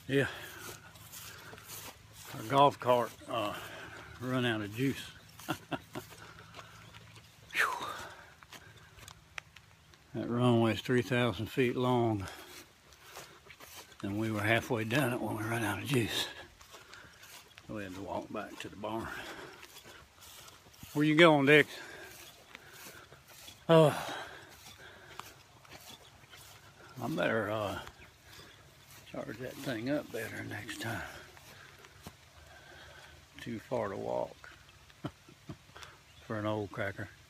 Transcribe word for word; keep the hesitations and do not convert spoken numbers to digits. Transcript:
Yeah, our golf cart uh, run out of juice. That runway is three thousand feet long, and we were halfway down it when we ran out of juice. So we had to walk back to the barn. Where you going, Dick? Oh, I better uh, charge that thing up better next time. Too far to walk for an old cracker.